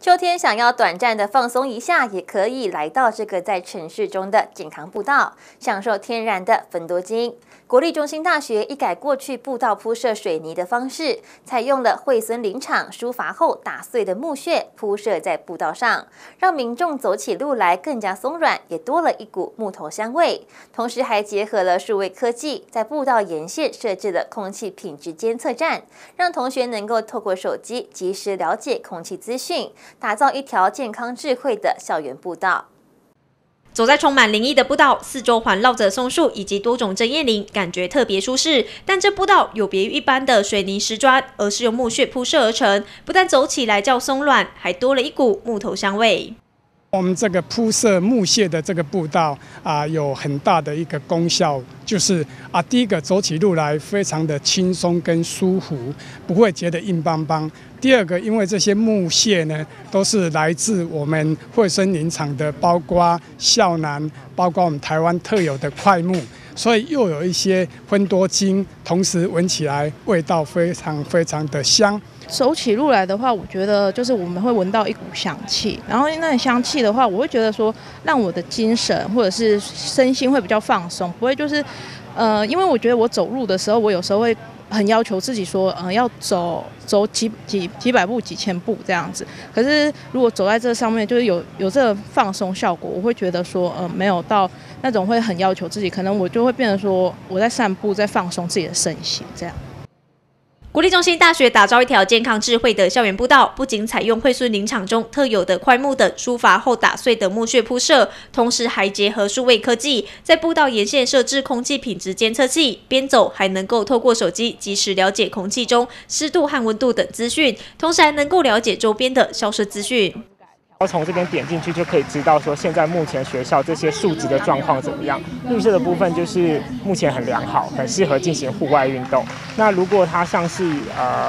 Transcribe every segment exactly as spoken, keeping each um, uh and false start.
秋天想要短暂的放松一下，也可以来到这个在城市中的健康步道，享受天然的芬多精。国立中兴大学一改过去步道铺设水泥的方式，采用了惠孙林场疏伐后打碎的木屑铺设在步道上，让民众走起路来更加松软，也多了一股木头香味。同时还结合了数位科技，在步道沿线设置了空气品质监测站，让同学能够透过手机及时了解空气资讯，打造一条健康智慧的校园步道。 走在充满林意的步道，四周环绕着松树以及多种针叶林，感觉特别舒适。但这步道有别于一般的水泥石砖，而是用木屑铺设而成，不但走起来较松软，还多了一股木头香味。 我们这个铺设木屑的这个步道啊，有很大的一个功效，就是啊，第一个走起路来非常的轻松跟舒服，不会觉得硬邦邦。第二个，因为这些木屑呢，都是来自我们惠孙林场的，包括孝南，包括我们台湾特有的块木，所以又有一些芬多精，同时闻起来味道非常非常的香。 走起路来的话，我觉得就是我们会闻到一股香气，然后那香气的话，我会觉得说让我的精神或者是身心会比较放松，不会就是，呃，因为我觉得我走路的时候，我有时候会很要求自己说，呃，要走走几几几百步、几千步这样子。可是如果走在这上面，就是有有这个放松效果，我会觉得说，呃，没有到那种会很要求自己，可能我就会变成说我在散步，在放松自己的身心这样。 国立中兴大学打造一条健康智慧的校园步道，不仅采用惠孙林场中特有的块木等疏伐后打碎的木屑铺设，同时还结合数位科技，在步道沿线设置空气品质监测器，边走还能够透过手机及时了解空气中湿度和温度等资讯，同时还能够了解周边的校舍资讯。 然后从这边点进去就可以知道说现在目前学校这些数值的状况怎么样。绿色的部分就是目前很良好，很适合进行户外运动。那如果它像是呃，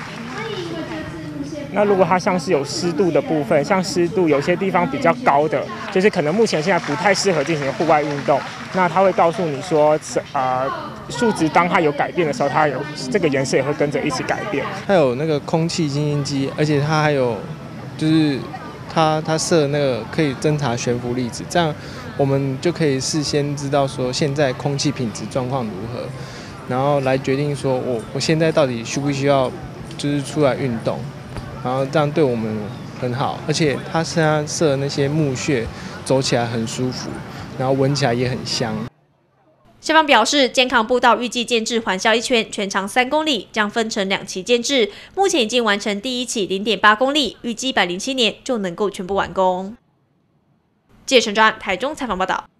那如果它像是有湿度的部分，像湿度有些地方比较高的，就是可能目前现在不太适合进行户外运动。那它会告诉你说，呃，数值当它有改变的时候，它有这个颜色也会跟着一起改变。 它有那个空气清新机，而且它还有就是。它它设那个可以侦查悬浮粒子，这样我们就可以事先知道说现在空气品质状况如何，然后来决定说我我现在到底需不需要就是出来运动，然后这样对我们很好，而且它现在设的那些木屑走起来很舒服，然后闻起来也很香。 校方表示，健康步道预计建置环校一圈，全长三公里，将分成两期建置。目前已经完成第一期零点八公里，预计一百零七年就能够全部完工。记者陈专台中采访报道。